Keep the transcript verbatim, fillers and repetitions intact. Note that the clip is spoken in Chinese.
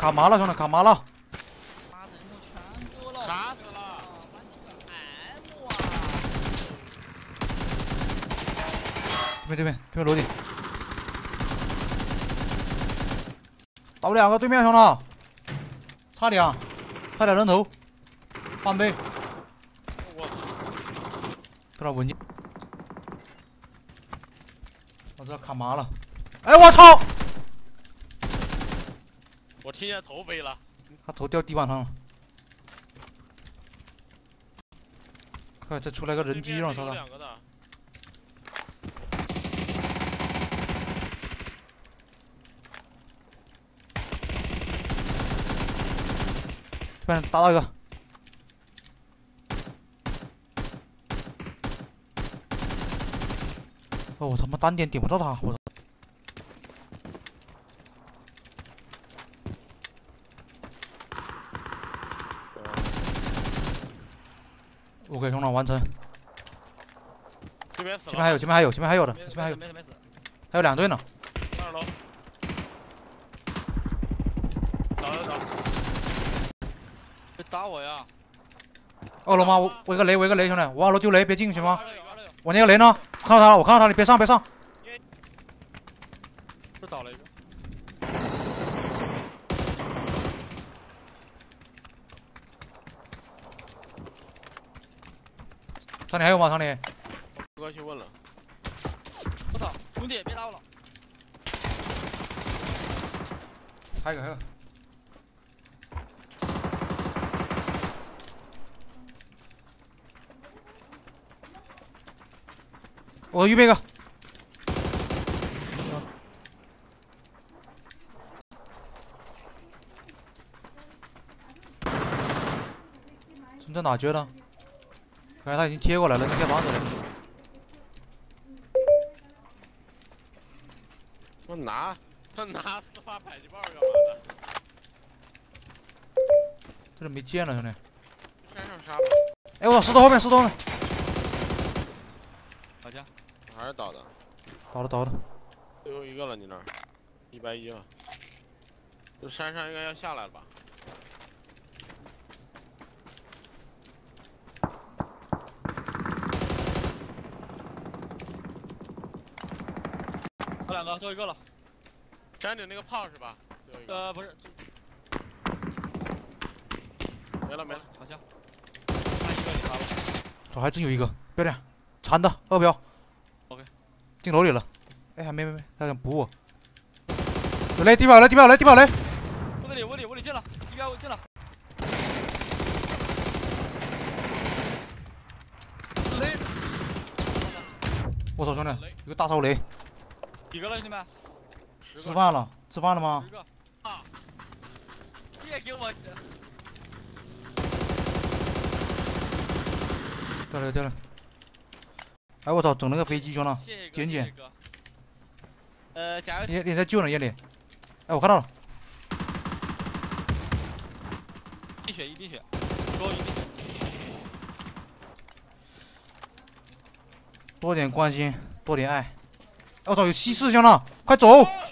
卡麻了，兄弟，卡麻了。 妈的，人头全过了。 卡死了。 这边这边这边落地。倒两个对面兄弟，差点，差点人头，半倍。 我。 给他稳进。我这卡麻了。哎我操！ 我听见头飞了， 他头掉地板上了。快，再出来个人机让我操他！ 两个的。 这边打到一个。哦，我他妈单点顶不到他，我。 OK， 兄弟，完成。 这边死了。 前面还有，前面还有，前面还有的，前面还有。 没事没事。 还有两队呢。 二楼。找找找。 别打我呀！ 二楼吗？我我一个雷，我一个雷，兄弟，我二楼丢雷，别进行吗？我那个雷呢？看到他了，我看到他了，你别上，别上。 又倒了一个。 厂里还有吗？厂里？ 我过去问了。 我操，兄弟，别打我了！ 还有一个，还有一个。我预备一个。真正哪绝呢？ 看来他已经贴过来了，那贴房子里。 我拿他拿四发迫击炮干嘛的？ 这里没剑了，兄弟。 山上杀吧。 哎，我石头后面，石头后面。 好家， 还是倒的。 倒了，倒了。 最后一个了，你那儿，一百一了。这山上应该要下来了吧？ 我两个，最后一个了。 山顶那个炮是吧？最后一个。 呃，不是。 没了没了， 好像。差一个你杀了。 这还真有一个，标点，残的二标。 OK。 进楼里了。哎，还没没没，他想补我。有雷，地表雷，地表雷，地表雷。 我这里，我里，我里进了，地表我进了。雷。 我操，兄弟，有个大烧雷。 几个了，兄弟们？ 吃饭了？吃饭了吗？ 十个。啊！别给我。 掉了掉了！哎我操，整那个飞机兄弟，捡捡。 呃，加油！ 你你在救呢，夜里。哎，我看到了。 一滴血，一滴血，多一滴血。 多点关心，多点爱。我操，有西四兄弟，快走！